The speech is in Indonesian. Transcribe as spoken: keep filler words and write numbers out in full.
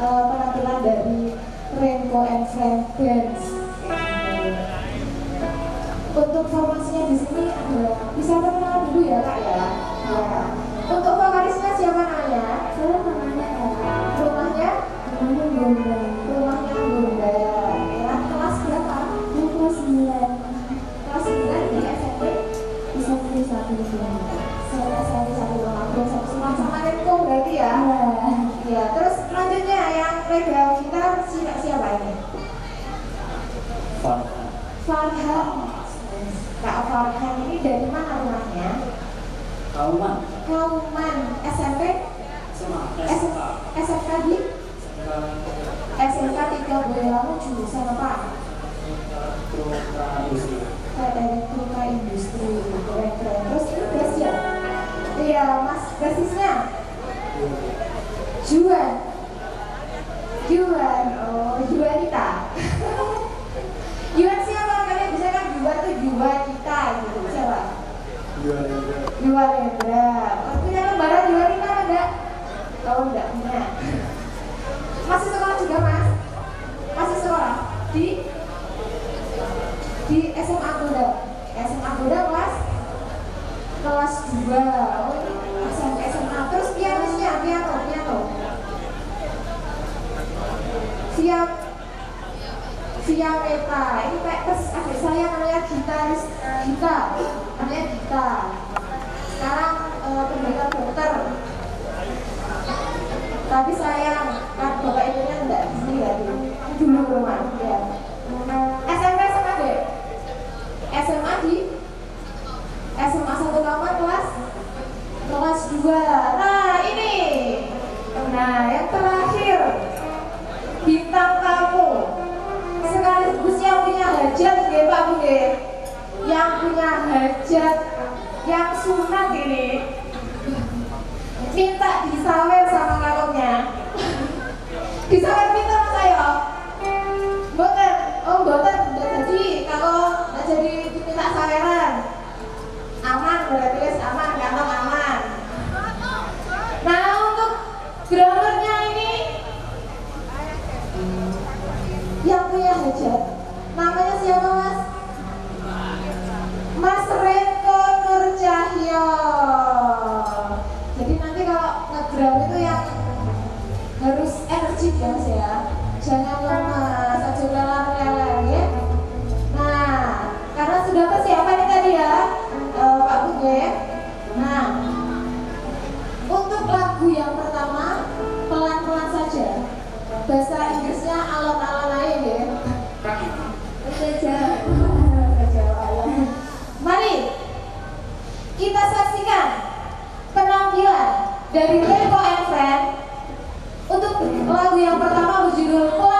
uh, penampilan dari Renko and Friend Dance. Untuk formasinya di sini ada, bisa perkenalan dulu ya kak ya. Ya. Untuk vokalisnya siapa namanya? Saya namanya Ella. Rumahnya? Rumahnya Bunda. Rumahnya Bunda. Ya, kelas berapa? Saya kelas sembilan. Kelas sembilan di S M P? S M P satu Bunda. Saya S M P satu Bunda. Sama sama Renko berarti ya? Iya. Iya. Terus selanjutnya yang pegang gitar siapa siapa ini? Farhan. Farhan. Kak Farhan ini dari mana rumahnya? Kauman. Kauman. S M P? Sama S M K di? S M K tiga Boyolali jurusan apa? Elektronika Industri. Keren-keren. Terus ini bass ya? Iya, mas basisnya? Juan. Juan. Oh, Juanita. Juan siapa? Kalian bisa kan Juan tuh Juanita gitu. Siapa? Juan Hendra. Oh, punya lembaran Juanita ada? Oh, enggak punya. Masih sekolah juga mas? Masih sekolah? Di? Di S M A Goda? S M A Goda kelas? Kelas dua. Oh ini S M A S M A. Terus pianisnya? Piano? Piano? Via Via Meta. Ini kayak tes adik saya namanya gitaris Gita. Namanya Gita. Sekarang uh, pendidikan dokter. Tapi sayang, kan bapak ibunya enggak di sini ya dulu ke rumah ya. S M P S M A deh. S M A di S M A satu Kauman kelas kelas dua. Nah ini, nah yang terakhir bintang tamu sekaligus yang punya hajat ya Pak Bu ya. Yang punya hajat yang sunat ini minta disawer sama kalungnya. Disawer pinter mas ayo. Boten, oh boten, udah jadi kalau nggak jadi diminta saweran. Aman berarti wes aman, kantong aman. Nah untuk drummernya ini yang punya hajat, namanya siapa mas? Mas Renko Nur Cahyo. Jadi nanti kalau ngedrum itu yang harus energik ya mas ya, jangan lemas, aja lelar-lelar ya. Nah, karena sudah persiapan ini tadi ya uh, Pak Buge. Nah, untuk lagu yang pertama pelan-pelan saja. Bahasa Inggrisnya alon-alon aja ya. Saja. Mari kita saksikan penampilan dari Renko and Friend untuk lagu yang pertama berjudul